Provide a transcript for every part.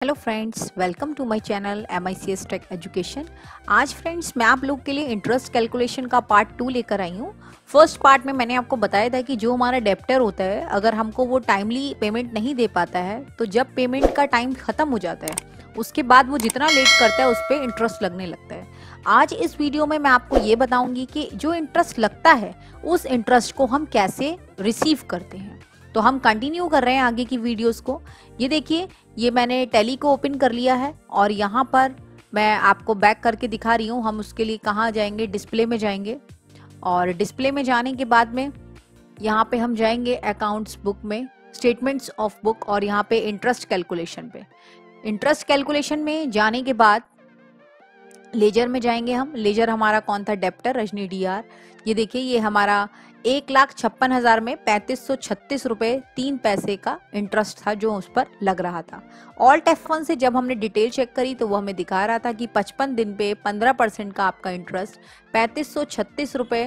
Hello friends, welcome to my channel MICS tech education. आज friends मैं आप लोग के लिए इंटरेस्ट कैलकुलेशन का पार्ट 2 लेकर आई हूँ। फर्स्ट पार्ट में मैंने आपको बताया था कि जो हमारा डेप्टर होता है, अगर हमको वो टाइमली पेमेंट नहीं दे पाता है तो जब पेमेंट का टाइम खत्म हो जाता है उसके बाद वो जितना लेट करता है उस पर इंटरेस्ट लगने लगता है। आज इस वीडियो में मैं आपको ये बताऊंगी कि जो इंटरेस्ट लगता है उस इंटरेस्ट को हम कैसे रिसीव करते हैं। तो हम कंटिन्यू कर रहे हैं आगे की वीडियोस को। ये देखिए, ये मैंने टैली को ओपन कर लिया है और यहाँ पर मैं आपको बैक करके दिखा रही हूँ। हम उसके लिए कहाँ जाएंगे, डिस्प्ले में जाएंगे और डिस्प्ले में जाने के बाद में यहाँ पे हम जाएंगे अकाउंट्स बुक में, स्टेटमेंट्स ऑफ बुक, और यहाँ पे इंटरेस्ट कैलकुलेशन पे। इंटरेस्ट कैलकुलेशन में जाने के बाद लेजर में जाएंगे हम। लेजर हमारा कौन था? Debtor Rajni DR। ये देखिए, ये हमारा 1,56,000 में 3,536 रुपए 3 पैसे का इंटरेस्ट था जो उस पर लग रहा था। ऑल्ट F1 से जब हमने डिटेल चेक करी तो वो हमें दिखा रहा था कि 55 दिन पे 15% का आपका इंटरेस्ट 3,536 रुपए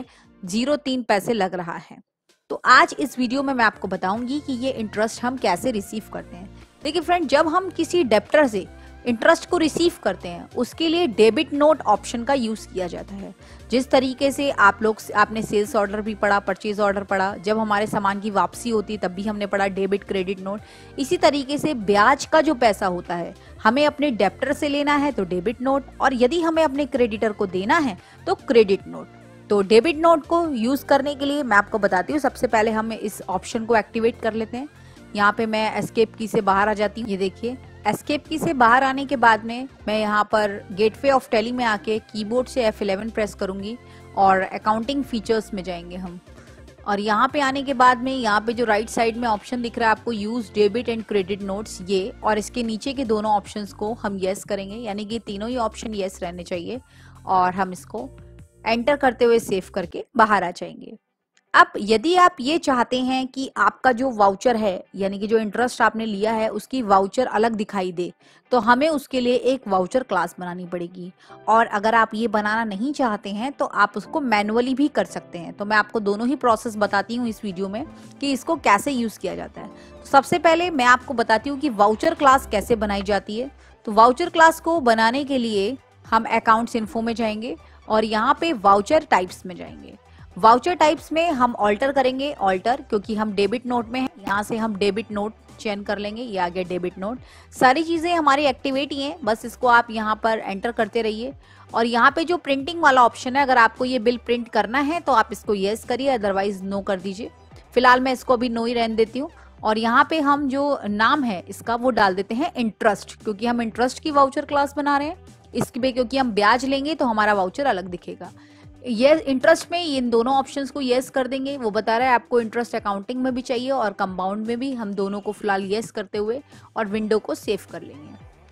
03 पैसे लग रहा है। तो आज इस वीडियो में मैं आपको बताऊंगी कि ये इंटरेस्ट हम कैसे रिसीव करते हैं। देखिए फ्रेंड, जब हम किसी डेप्टर से इंटरेस्ट को रिसीव करते हैं उसके लिए डेबिट नोट ऑप्शन का यूज किया जाता है। जिस तरीके से आपने सेल्स ऑर्डर भी पढ़ा, परचेज ऑर्डर पढ़ा, जब हमारे सामान की वापसी होती तब भी हमने पढ़ा डेबिट क्रेडिट नोट। इसी तरीके से ब्याज का जो पैसा होता है हमें अपने डेप्टर से लेना है तो डेबिट नोट, और यदि हमें अपने क्रेडिटर को देना है तो क्रेडिट नोट। तो डेबिट नोट को यूज करने के लिए मैं आपको बताती हूँ। सबसे पहले हम इस ऑप्शन को एक्टिवेट कर लेते हैं। यहाँ पे मैं एस्केप की से बाहर आ जाती हूँ। ये देखिए, एस्केप की से बाहर आने के बाद में मैं यहाँ पर गेटवे ऑफ टैली में आके कीबोर्ड से F11 प्रेस करूंगी और अकाउंटिंग फीचर्स में जाएंगे हम। और यहाँ पे आने के बाद में यहाँ पे जो राइट साइड में ऑप्शन दिख रहा है आपको, use debit and credit notes, ये और इसके नीचे के दोनों ऑप्शंस को हम यस करेंगे, यानी कि तीनों ही ऑप्शन यस रहने चाहिए और हम इसको एंटर करते हुए सेव करके बाहर आ जाएंगे। अब यदि आप ये चाहते हैं कि आपका जो वाउचर है, यानी कि जो इंटरेस्ट आपने लिया है उसकी वाउचर अलग दिखाई दे, तो हमें उसके लिए एक वाउचर क्लास बनानी पड़ेगी। और अगर आप ये बनाना नहीं चाहते हैं तो आप उसको मैनुअली भी कर सकते हैं। तो मैं आपको दोनों ही प्रोसेस बताती हूँ इस वीडियो में कि इसको कैसे यूज किया जाता है। तो सबसे पहले मैं आपको बताती हूँ कि वाउचर क्लास कैसे बनाई जाती है। तो वाउचर क्लास को बनाने के लिए हम अकाउंट्स इन्फो में जाएंगे और यहाँ पे वाउचर टाइप्स में जाएंगे। वाउचर टाइप्स में हम ऑल्टर करेंगे, ऑल्टर, क्योंकि हम डेबिट नोट में हैं, यहाँ से हम डेबिट नोट चयन कर लेंगे। ये आ गया डेबिट नोट। सारी चीजें हमारी एक्टिवेट ही हैं, बस इसको आप यहाँ पर एंटर करते रहिए। और यहाँ पे जो प्रिंटिंग वाला ऑप्शन है, अगर आपको ये बिल प्रिंट करना है तो आप इसको यस करिए, अदरवाइज नो कर दीजिए। फिलहाल मैं इसको अभी नो ही रहने देती हूँ। और यहाँ पे हम जो नाम है इसका वो डाल देते हैं इंटरेस्ट, क्योंकि हम इंटरेस्ट की वाउचर क्लास बना रहे हैं। इसके पे क्योंकि हम ब्याज लेंगे तो हमारा वाउचर अलग दिखेगा। ये इंटरेस्ट में इन दोनों ऑप्शंस को यस कर देंगे। वो बता रहा है आपको इंटरेस्ट अकाउंटिंग में भी चाहिए और कंपाउंड में भी। हम दोनों को फिलहाल यस करते हुए और विंडो को सेव कर लेंगे।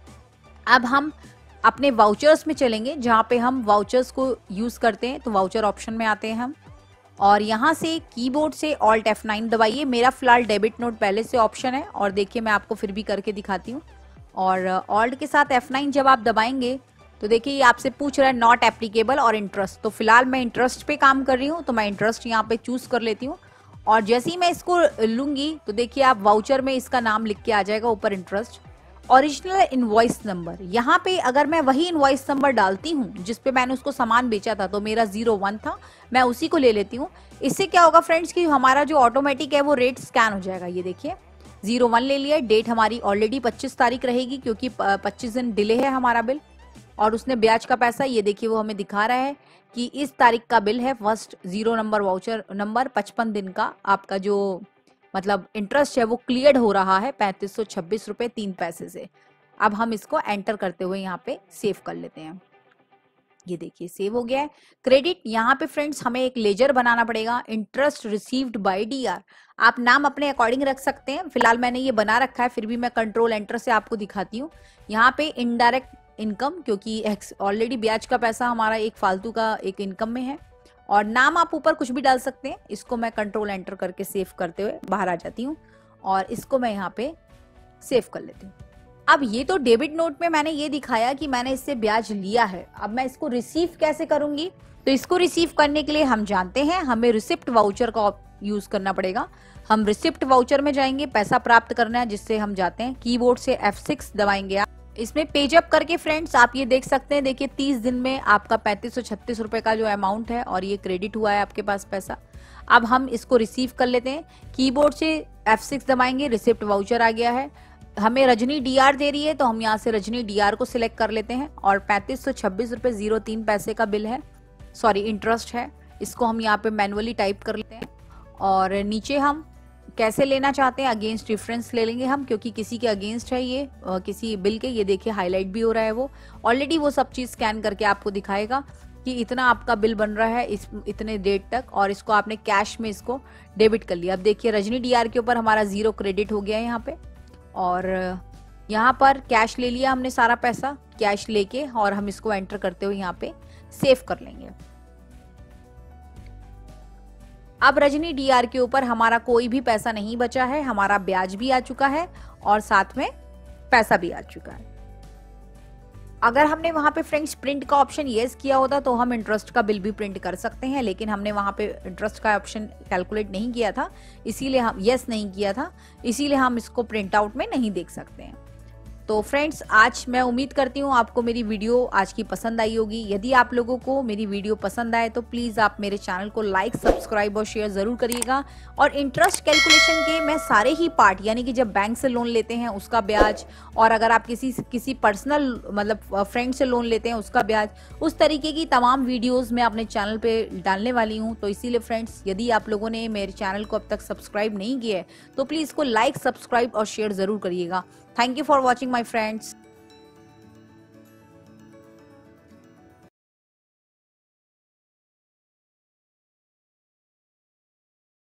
अब हम अपने वाउचर्स में चलेंगे जहां पे हम वाउचर्स को यूज करते हैं। तो वाउचर ऑप्शन में आते हैं हम और यहाँ से कीबोर्ड से ऑल्ट F9 दबाइए। मेरा फिलहाल डेबिट नोट पहले से ऑप्शन है और देखिए मैं आपको फिर भी करके दिखाती हूँ। और ऑल्ट के साथ F9 जब आप दबाएंगे तो देखिए ये आपसे पूछ रहा है नॉट एप्लीकेबल और इंटरेस्ट। तो फिलहाल मैं इंटरेस्ट पे काम कर रही हूँ तो मैं इंटरेस्ट यहाँ पे चूज कर लेती हूँ। और जैसे ही मैं इसको लूंगी तो देखिए आप वाउचर में इसका नाम लिख के आ जाएगा ऊपर, इंटरेस्ट। ओरिजिनल इनवॉइस नंबर, यहाँ पे अगर मैं वही इनवॉइस नंबर डालती हूँ जिसपे मैंने उसको सामान बेचा था, तो मेरा 01 था, मैं उसी को ले लेती हूँ। इससे क्या होगा फ्रेंड्स कि हमारा जो ऑटोमेटिक है वो रेट स्कैन हो जाएगा। ये देखिए 01 ले लिया। डेट हमारी ऑलरेडी 25 तारीख रहेगी क्योंकि 25 दिन डिले है हमारा बिल। और उसने ब्याज का पैसा, ये देखिए वो हमें दिखा रहा है कि इस तारीख का बिल है, फर्स्ट 0 नंबर वाउचर नंबर, 55 दिन का आपका जो मतलब इंटरेस्ट है वो क्लियर हो रहा है 3,536 रुपए 3 पैसे से। अब हम इसको एंटर करते हुए यहाँ पे सेव कर लेते हैं। ये देखिए सेव हो गया है। क्रेडिट, यहाँ पे फ्रेंड्स हमें एक लेजर बनाना पड़ेगा, इंटरेस्ट रिसीव्ड बाय DR। आप नाम अपने अकॉर्डिंग रख सकते हैं। फिलहाल मैंने ये बना रखा है, फिर भी मैं कंट्रोल एंटर से आपको दिखाती हूँ। यहाँ पे इनडायरेक्ट इनकम, क्योंकि ऑलरेडी ब्याज का पैसा हमारा एक फालतू का एक इनकम में है। और नाम आप ऊपर कुछ भी डाल सकते हैं। इसको मैं कंट्रोल एंटर करके सेव करते हुए बाहर आ जाती हूँ और इसको मैं यहाँ पे सेव कर लेती हूँ। अब ये तो डेबिट नोट में मैंने ये दिखाया कि मैंने इससे ब्याज लिया है। अब मैं इसको रिसीव कैसे करूंगी? तो इसको रिसीव करने के लिए हम जानते हैं हमें रिसिप्ट वाउचर का यूज करना पड़ेगा। हम रिसिप्ट वाउचर में जाएंगे, पैसा प्राप्त करना है जिससे हम जाते हैं, कीबोर्ड से F6 दबाएंगे आप। इसमें पेज अप करके फ्रेंड्स आप ये देख सकते हैं, देखिए 30 दिन में आपका 3536 रुपए का जो अमाउंट है और ये क्रेडिट हुआ है आपके पास पैसा। अब हम इसको रिसीव कर लेते हैं, कीबोर्ड से F6 दबाएंगे, रिसिप्ट वाउचर आ गया है। हमें रजनी डीआर दे रही है तो हम यहाँ से रजनी डीआर को सिलेक्ट कर लेते हैं और 3526 रुपए 03 पैसे का बिल है, सॉरी इंटरेस्ट है। इसको हम यहाँ पे मैनुअली टाइप कर लेते हैं और नीचे हम कैसे लेना चाहते हैं, अगेंस्ट डिफरेंस ले लेंगे हम, क्योंकि किसी के अगेंस्ट है ये किसी बिल के। ये देखिए हाईलाइट भी हो रहा है, वो ऑलरेडी वो सब चीज स्कैन करके आपको दिखाएगा कि इतना आपका बिल बन रहा है इतने डेट तक, और इसको आपने कैश में इसको डेबिट कर लिया। अब देखिए रजनी डीआर के ऊपर हमारा 0 क्रेडिट हो गया है यहाँ पे, और यहाँ पर कैश ले लिया हमने सारा पैसा, कैश लेके और हम इसको एंटर करते हुए यहाँ पे सेव कर लेंगे। अब रजनी डीआर के ऊपर हमारा कोई भी पैसा नहीं बचा है, हमारा ब्याज भी आ चुका है और साथ में पैसा भी आ चुका है। अगर हमने वहां पे फ्रेंड्स प्रिंट का ऑप्शन यस किया होता तो हम इंटरेस्ट का बिल भी प्रिंट कर सकते हैं, लेकिन हमने वहां पे इंटरेस्ट का ऑप्शन कैलकुलेट नहीं किया था, इसीलिए हम यस नहीं किया था, इसीलिए हम इसको प्रिंट आउट में नहीं देख सकते हैं। तो फ्रेंड्स आज मैं उम्मीद करती हूँ आपको मेरी वीडियो आज की पसंद आई होगी। यदि आप लोगों को मेरी वीडियो पसंद आए तो प्लीज़ आप मेरे चैनल को लाइक, सब्सक्राइब और शेयर ज़रूर करिएगा। और इंटरेस्ट कैलकुलेशन के मैं सारे ही पार्ट, यानी कि जब बैंक से लोन लेते हैं उसका ब्याज, और अगर आप किसी पर्सनल मतलब फ्रेंड से लोन लेते हैं उसका ब्याज, उस तरीके की तमाम वीडियोज़ मैं अपने चैनल पर डालने वाली हूँ। तो इसीलिए फ्रेंड्स यदि आप लोगों ने मेरे चैनल को अब तक सब्सक्राइब नहीं किया है तो प्लीज़ इसको लाइक, सब्सक्राइब और शेयर ज़रूर करिएगा। Thank you for watching my friends.